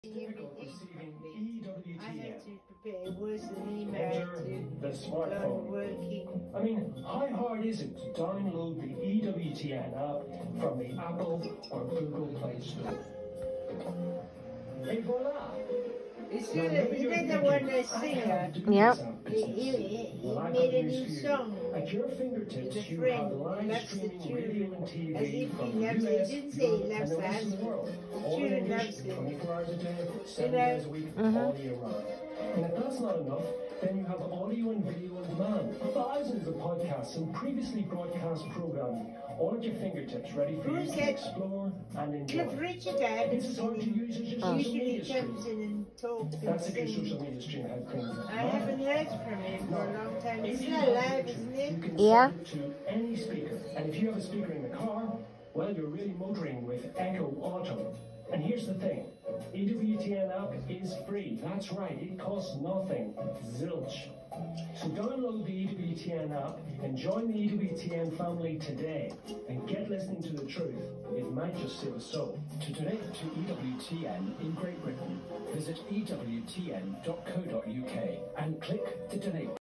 Typical receiving I had EWTN. to prepare worse than email Enter to the learn smartphone. working. I mean, how hard is it to download the EWTN app from the Apple or Google Play Store? Et voila! It's you know the one that singer. Yep. He made a new song At your with fingertips, a you friend. have He live loves the streaming radio children and TV as if he from the loves it. US, He didn't say he Europe, loves and the the rest of the husband. world. The All in children English, loves it. 24 hours a day, 7 know. days a week, all year round. And if that's not enough, then you have audio and video on demand. Thousands of podcasts and previously broadcast programming, all at your fingertips, ready for you to explore and enjoy. Look, Richard Dad This is hard to use as your social usually media stream. comes in and talks and That's if your social sings. media stream had things like I haven't heard from him for a long time. It's If you not have live, pictures, isn't you it? can Yeah. send it to any speaker. And if you have a speaker in the car, well, you're really motoring with Echo Auto. And here's the thing, EWTN app is free. That's right, it costs nothing. Zilch. So download the EWTN app and join the EWTN family today and get listening to the truth. It might just save a soul. To donate to EWTN in Great Britain, visit ewtn.co.uk and click the donate